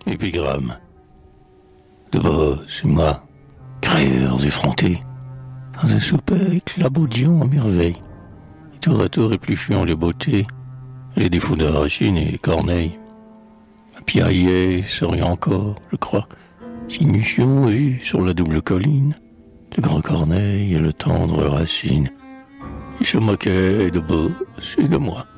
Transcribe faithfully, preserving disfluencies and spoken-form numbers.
Épigramme. De bas, c'est moi, créeurs effrontés, dans un souper clabaudiant à merveille, et tour à tour épluchant les beautés, les défauts de Racine et Corneille. À Piaillet serait encore, je crois, si nous eussions vu sur la double colline le grand Corneille et le tendre Racine. Ils se moquaient de bas, c'est de moi.